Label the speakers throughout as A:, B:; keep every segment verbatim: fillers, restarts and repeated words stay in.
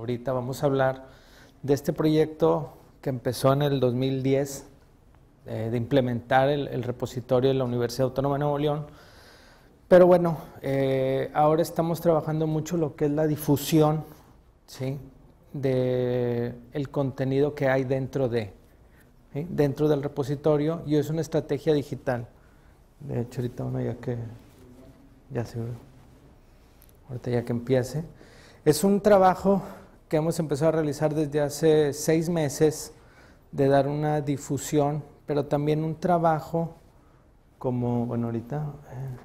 A: ahorita vamos a hablar de este proyecto que empezó en el dos mil diez, eh, de implementar el, el repositorio de la Universidad Autónoma de Nuevo León. Pero bueno, eh, ahora estamos trabajando mucho lo que es la difusión, ¿sí?, de el contenido que hay dentro de, ¿sí?, dentro del repositorio, y es una estrategia digital. De hecho, ahorita uno ya que, ya se ve, ahorita ya que empiece. Es un trabajo que hemos empezado a realizar desde hace seis meses, de dar una difusión, pero también un trabajo como, bueno, ahorita eh,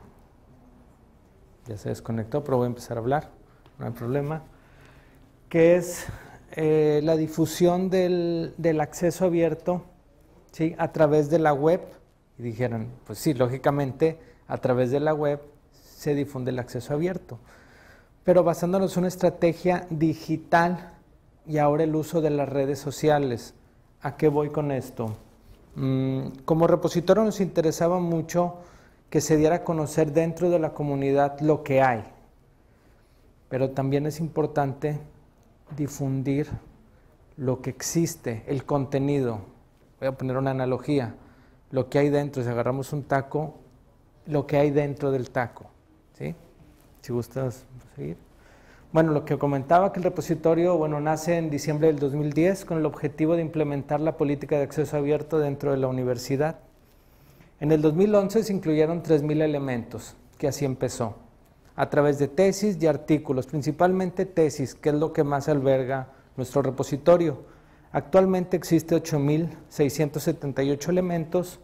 A: ya se desconectó, pero voy a empezar a hablar, no hay problema, que es eh, la difusión del, del acceso abierto, ¿sí?, a través de la web. Y dijeron, pues sí, lógicamente, a través de la web se difunde el acceso abierto, pero basándonos en una estrategia digital y ahora el uso de las redes sociales. ¿A qué voy con esto? Mm, como repositorio nos interesaba mucho que se diera a conocer dentro de la comunidad lo que hay, pero también es importante difundir lo que existe, el contenido. Voy a poner una analogía, lo que hay dentro, si agarramos un taco, lo que hay dentro del taco, ¿sí? Si gustas seguir. Bueno, lo que comentaba, que el repositorio, bueno, nace en diciembre del dos mil diez con el objetivo de implementar la política de acceso abierto dentro de la universidad. En el dos mil once se incluyeron tres mil elementos, que así empezó, a través de tesis y artículos, principalmente tesis, que es lo que más alberga nuestro repositorio. Actualmente existe ocho mil seiscientos setenta y ocho elementos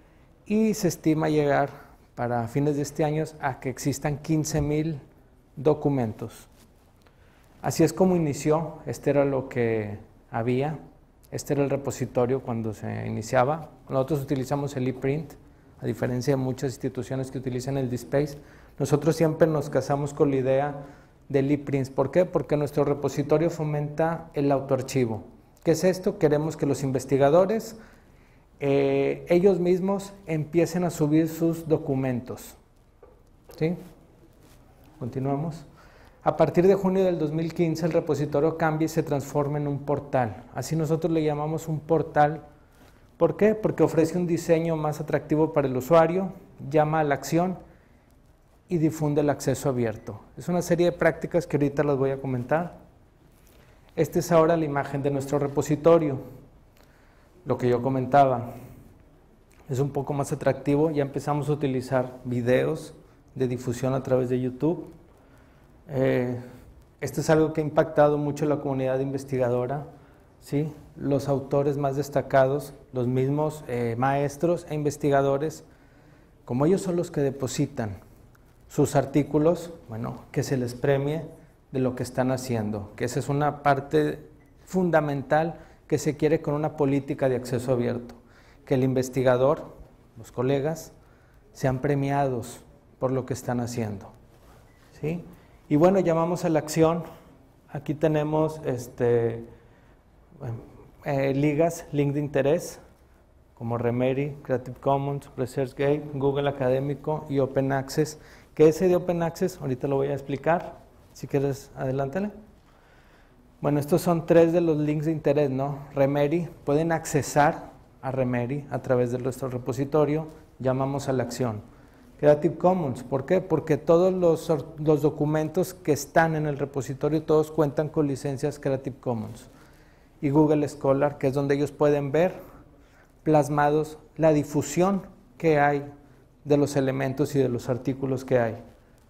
A: y se estima llegar para fines de este año a que existan quince mil documentos. Así es como inició, este era lo que había, este era el repositorio cuando se iniciaba. Nosotros utilizamos el ePrint, a diferencia de muchas instituciones que utilizan el DSpace. Nosotros siempre nos casamos con la idea del ePrint. ¿Por qué? Porque nuestro repositorio fomenta el autoarchivo. ¿Qué es esto? Queremos que los investigadores, eh, ellos mismos, empiecen a subir sus documentos. ¿Sí? Continuamos. A partir de junio del dos mil quince, el repositorio cambia y se transforma en un portal. Así nosotros le llamamos un portal. ¿Por qué? Porque ofrece un diseño más atractivo para el usuario, llama a la acción y difunde el acceso abierto. Es una serie de prácticas que ahorita las voy a comentar. Esta es ahora la imagen de nuestro repositorio. Lo que yo comentaba, es un poco más atractivo. Ya empezamos a utilizar videos de difusión a través de YouTube. Eh, esto es algo que ha impactado mucho a la comunidad investigadora, ¿sí? Los autores más destacados, los mismos eh, maestros e investigadores, como ellos son los que depositan sus artículos, bueno, que se les premie de lo que están haciendo, que esa es una parte fundamental que se quiere con una política de acceso abierto, que el investigador, los colegas, sean premiados por lo que están haciendo, ¿sí? Y bueno, llamamos a la acción. Aquí tenemos este, eh, ligas, link de interés, como Remedy, Creative Commons, ResearchGate, Google Académico y Open Access. ¿Qué es ese de Open Access? Ahorita lo voy a explicar. Si quieres, adelántale. Bueno, estos son tres de los links de interés, ¿no? Remedy, pueden accesar a Remedy a través de nuestro repositorio. Llamamos a la acción. Creative Commons, ¿por qué? Porque todos los, los documentos que están en el repositorio, todos cuentan con licencias Creative Commons. Y Google Scholar, que es donde ellos pueden ver plasmados la difusión que hay de los elementos y de los artículos que hay.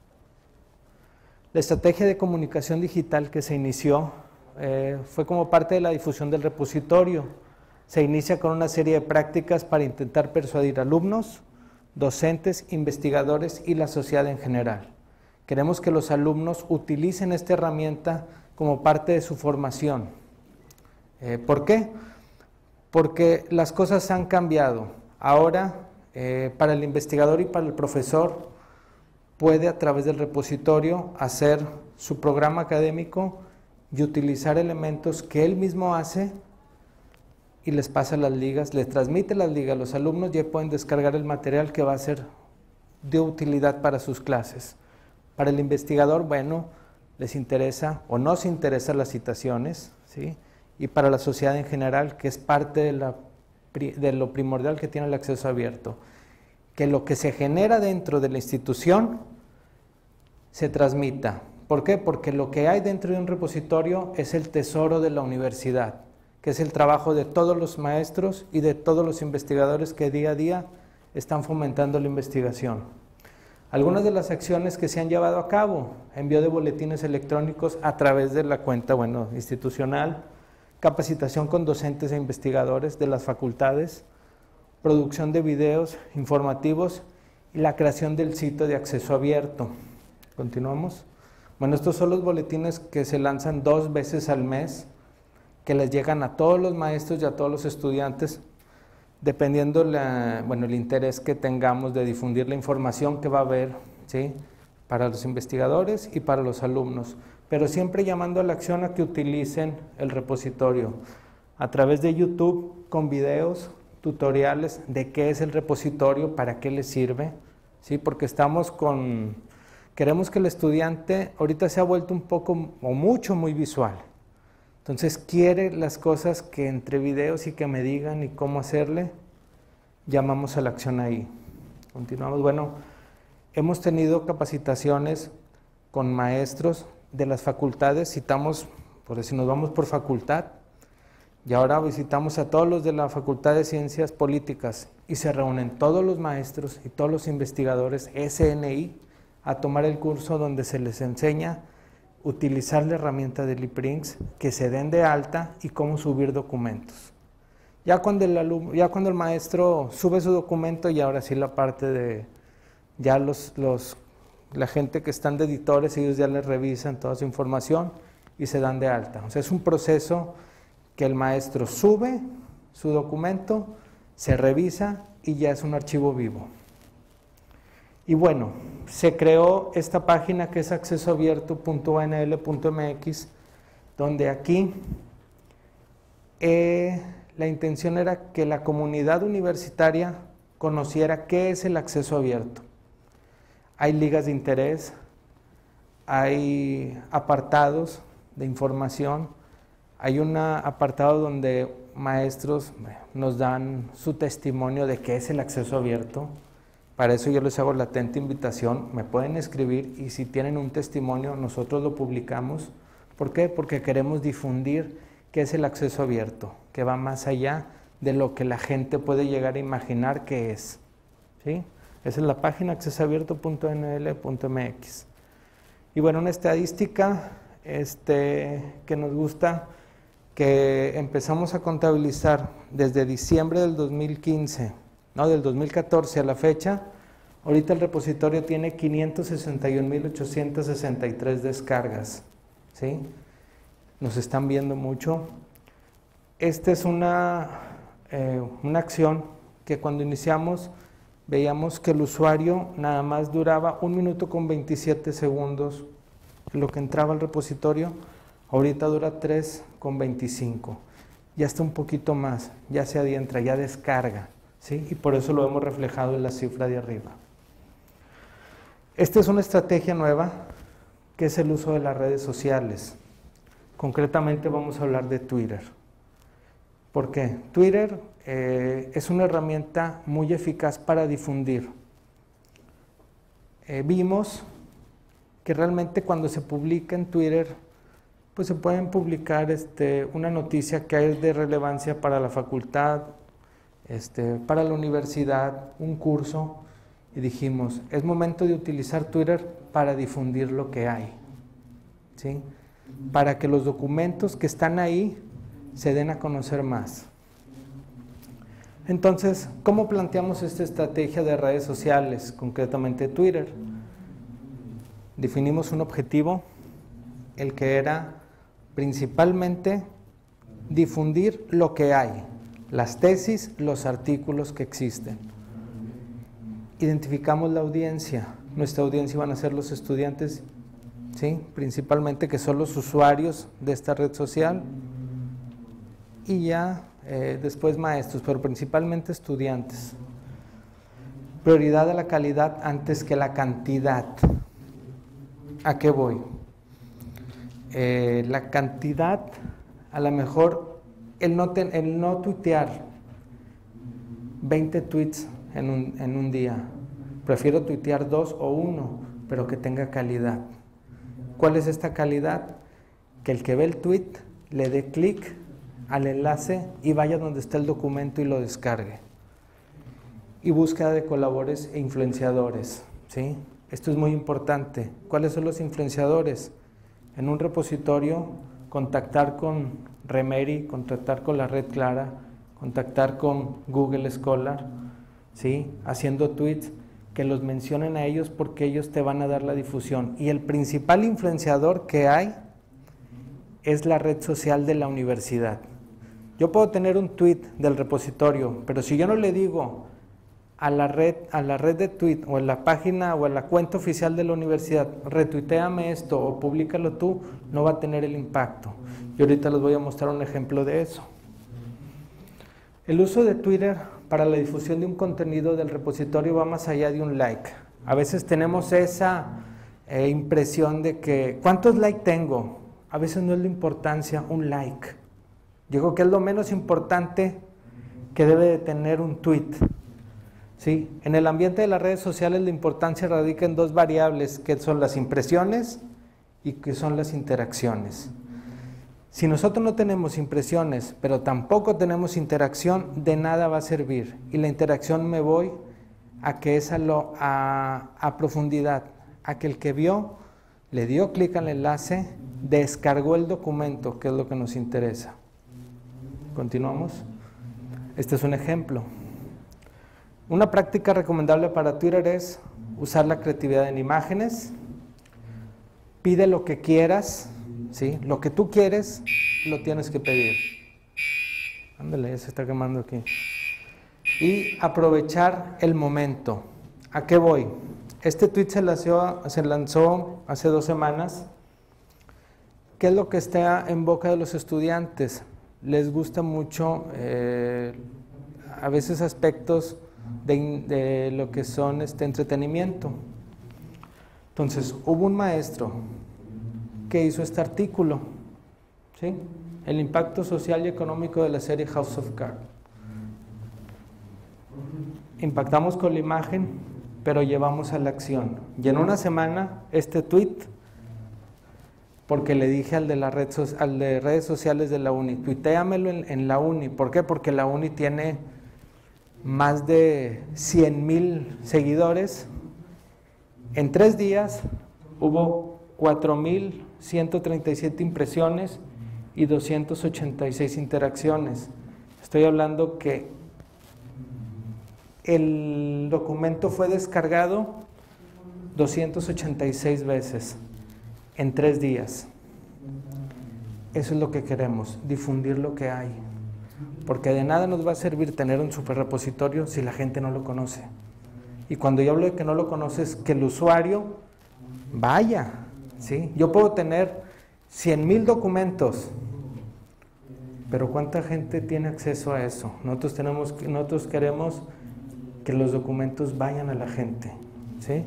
A: La estrategia de comunicación digital que se inició eh, fue como parte de la difusión del repositorio. Se inicia con una serie de prácticas para intentar persuadir alumnos, docentes, investigadores y la sociedad en general. Queremos que los alumnos utilicen esta herramienta como parte de su formación. Eh, ¿Por qué? Porque las cosas han cambiado. Ahora, eh, para el investigador y para el profesor, puede a través del repositorio hacer su programa académico y utilizar elementos que él mismo hace y les pasa las ligas, les transmite las ligas a los alumnos, ya pueden descargar el material que va a ser de utilidad para sus clases. Para el investigador, bueno, les interesa o nos interesan las citaciones, ¿sí? Y para la sociedad en general, que es parte de, la, de lo primordial que tiene el acceso abierto, que lo que se genera dentro de la institución se transmita. ¿Por qué? Porque lo que hay dentro de un repositorio es el tesoro de la universidad, que es el trabajo de todos los maestros y de todos los investigadores que día a día están fomentando la investigación. Algunas de las acciones que se han llevado a cabo: envío de boletines electrónicos a través de la cuenta, bueno, institucional, capacitación con docentes e investigadores de las facultades, producción de videos informativos y la creación del sitio de acceso abierto. Continuamos. Bueno, estos son los boletines que se lanzan dos veces al mes, que les llegan a todos los maestros y a todos los estudiantes, dependiendo la, bueno, el interés que tengamos de difundir la información que va a haber, ¿sí?, para los investigadores y para los alumnos, pero siempre llamando a la acción a que utilicen el repositorio a través de YouTube con videos, tutoriales de qué es el repositorio, para qué le sirve, ¿sí?, porque estamos con, queremos que el estudiante ahorita se ha vuelto un poco o mucho muy visual. Entonces quiere las cosas que entre videos y que me digan y cómo hacerle, llamamos a la acción ahí. Continuamos. Bueno, hemos tenido capacitaciones con maestros de las facultades, citamos, por decir, nos vamos por facultad, y ahora visitamos a todos los de la Facultad de Ciencias Políticas y se reúnen todos los maestros y todos los investigadores S N I a tomar el curso donde se les enseña utilizar la herramienta de LibreInks, que se den de alta y cómo subir documentos. Ya cuando el alumno, ya cuando el maestro sube su documento, y ahora sí la parte de, ya los, los, la gente que están de editores, ellos ya les revisan toda su información y se dan de alta. O sea, es un proceso que el maestro sube su documento, se revisa y ya es un archivo vivo. Y bueno, se creó esta página que es acceso abierto punto u n l punto m x, donde aquí eh, la intención era que la comunidad universitaria conociera qué es el acceso abierto. Hay ligas de interés, hay apartados de información, hay un apartado donde maestros nos dan su testimonio de qué es el acceso abierto. Para eso yo les hago la atenta invitación, me pueden escribir y si tienen un testimonio nosotros lo publicamos. ¿Por qué? Porque queremos difundir qué es el acceso abierto, que va más allá de lo que la gente puede llegar a imaginar que es, ¿sí? Esa es la página acceso abierto punto u n l punto m x. Y bueno, una estadística este, que nos gusta, que empezamos a contabilizar desde diciembre del dos mil quince, no, del dos mil catorce a la fecha. Ahorita el repositorio tiene quinientos sesenta y un mil ochocientos sesenta y tres descargas, ¿sí? Nos están viendo mucho. Esta es una, eh, una acción que cuando iniciamos veíamos que el usuario nada más duraba un minuto con veintisiete segundos lo que entraba al repositorio. Ahorita dura tres con veinticinco, ya está un poquito más, ya se adentra, ya descarga, ¿sí? Y por eso lo hemos reflejado en la cifra de arriba. Esta es una estrategia nueva, que es el uso de las redes sociales. Concretamente vamos a hablar de Twitter. ¿Por qué? Twitter eh, es una herramienta muy eficaz para difundir. Eh, vimos que realmente cuando se publica en Twitter, pues se pueden publicar este, una noticia que es de relevancia para la facultad, este, para la universidad, un curso, y dijimos, es momento de utilizar Twitter para difundir lo que hay, ¿sí? Para que los documentos que están ahí se den a conocer más. Entonces, ¿cómo planteamos esta estrategia de redes sociales, concretamente Twitter? Definimos un objetivo, el que era principalmente difundir lo que hay, las tesis, los artículos que existen. Identificamos la audiencia, nuestra audiencia van a ser los estudiantes, ¿sí? Principalmente, que son los usuarios de esta red social, y ya eh, después maestros, pero principalmente estudiantes. Prioridad a la calidad antes que la cantidad. ¿A qué voy? eh, la cantidad, a lo mejor el no, ten, el no tuitear veinte tweets en un, en un día, prefiero tuitear dos o uno, pero que tenga calidad. ¿Cuál es esta calidad? Que el que ve el tweet le dé clic al enlace y vaya donde está el documento y lo descargue. Y búsqueda de colaboradores e influenciadores, ¿sí? Esto es muy importante. ¿Cuáles son los influenciadores? En un repositorio, contactar con Remedy, contactar con la Red Clara, contactar con Google Scholar, ¿sí? Haciendo tweets que los mencionen a ellos porque ellos te van a dar la difusión. Y el principal influenciador que hay es la red social de la universidad. Yo puedo tener un tweet del repositorio, pero si yo no le digo a la red, a la red de tweet o en la página o en la cuenta oficial de la universidad, retuiteame esto o públicalo tú, no va a tener el impacto. Y ahorita les voy a mostrar un ejemplo de eso. El uso de Twitter para la difusión de un contenido del repositorio va más allá de un like. A veces tenemos esa eh, impresión de que, ¿cuántos likes tengo? A veces no es la importancia un like. Yo creo que es lo menos importante que debe de tener un tweet. ¿Sí? En el ambiente de las redes sociales la importancia radica en dos variables, que son las impresiones y que son las interacciones. Si nosotros no tenemos impresiones, pero tampoco tenemos interacción, de nada va a servir. Y la interacción me voy a que es a, lo, a, a profundidad, a que el que vio le dio clic al enlace, descargó el documento, que es lo que nos interesa. Continuamos. Este es un ejemplo. Una práctica recomendable para Twitter es usar la creatividad en imágenes. Pide lo que quieras, ¿sí? Lo que tú quieres, lo tienes que pedir. Ándale, ya se está quemando aquí. Y aprovechar el momento. ¿A qué voy? Este tweet se lanzó, se lanzó hace dos semanas. ¿Qué es lo que está en boca de los estudiantes? Les gusta mucho, eh, a veces aspectos de, de lo que son este entretenimiento. Entonces, hubo un maestro que hizo este artículo, ¿sí? El impacto social y económico de la serie House of Cards. Impactamos con la imagen, pero llevamos a la acción. Y en una semana, este tweet, porque le dije al de, la red so al de redes sociales de la uni, tuitéamelo en, en la uni. ¿Por qué? Porque la uni tiene más de cien mil seguidores. En tres días hubo cuatro mil ciento treinta y siete impresiones y doscientas ochenta y seis interacciones. Estoy hablando que el documento fue descargado doscientas ochenta y seis veces en tres días. Eso es lo que queremos, difundir lo que hay. Porque de nada nos va a servir tener un super repositorio si la gente no lo conoce. Y cuando yo hablo de que no lo conoces, que el usuario vaya, ¿sí? Yo puedo tener cien mil documentos, pero ¿cuánta gente tiene acceso a eso? Nosotros, tenemos, nosotros queremos que los documentos vayan a la gente, ¿sí?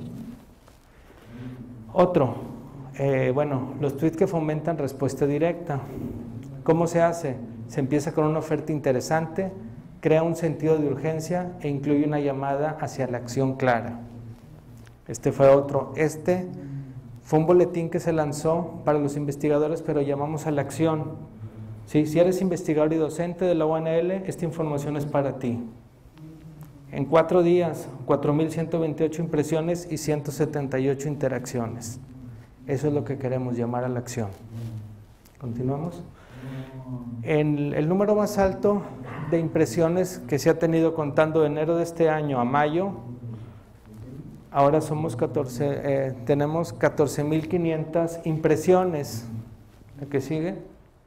A: Otro, eh, bueno, los tweets que fomentan respuesta directa. ¿Cómo se hace? Se empieza con una oferta interesante, crea un sentido de urgencia e incluye una llamada hacia la acción clara. Este fue otro. Este fue un boletín que se lanzó para los investigadores, pero llamamos a la acción. ¿Sí? Si eres investigador y docente de la U N L, esta información es para ti. En cuatro días, cuatro mil ciento veintiocho impresiones y ciento setenta y ocho interacciones. Eso es lo que queremos, llamar a la acción. ¿Continuamos? En el número más alto de impresiones que se ha tenido contando de enero de este año a mayo, ahora somos catorce, eh, tenemos catorce mil quinientas impresiones. ¿La que sigue?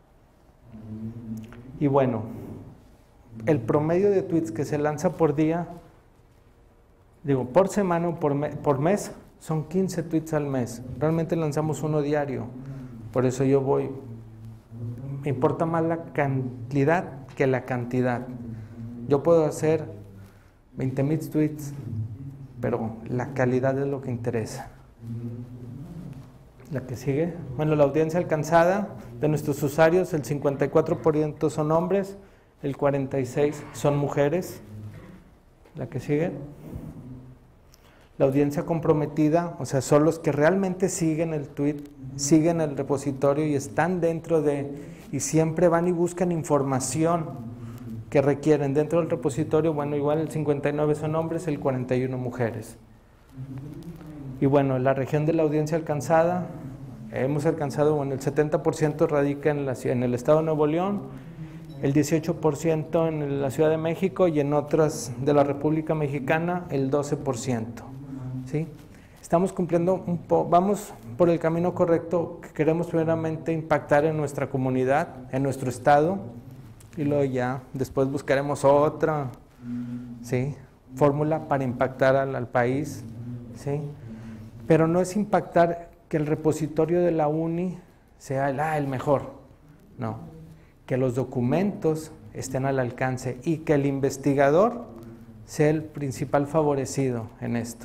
A: Y bueno, el promedio de tweets que se lanza por día, digo, por semana o por, me, por mes, son quince tweets al mes. Realmente lanzamos uno diario. Por eso yo voy, me importa más la cantidad que la cantidad. Yo puedo hacer veinte mil tweets, pero la calidad es lo que interesa. La que sigue. Bueno, la audiencia alcanzada de nuestros usuarios, el cincuenta y cuatro por ciento son hombres, el cuarenta y seis por ciento son mujeres. La que sigue. La audiencia comprometida, o sea, son los que realmente siguen el tweet, siguen el repositorio y están dentro de, y siempre van y buscan información que requieren dentro del repositorio. Bueno, igual el cincuenta y nueve son hombres, el cuarenta y uno mujeres. Y bueno, la región de la audiencia alcanzada, hemos alcanzado, bueno, el setenta por ciento radica en, la, en el estado de Nuevo León, el dieciocho por ciento en la Ciudad de México y en otras de la República Mexicana el doce por ciento. ¿Sí? Estamos cumpliendo un poco, vamos por el camino correcto, que queremos primeramente impactar en nuestra comunidad, en nuestro estado, y luego ya después buscaremos otra, ¿sí?, fórmula para impactar al, al país, ¿sí? Pero no es impactar que el repositorio de la uni sea el, ah, el mejor, no, que los documentos estén al alcance y que el investigador sea el principal favorecido en esto.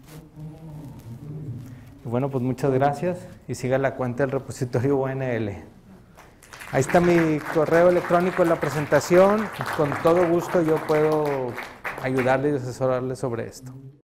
A: Y bueno, pues muchas gracias y siga la cuenta del repositorio U N L. Ahí está mi correo electrónico en la presentación. Con todo gusto yo puedo ayudarle y asesorarle sobre esto.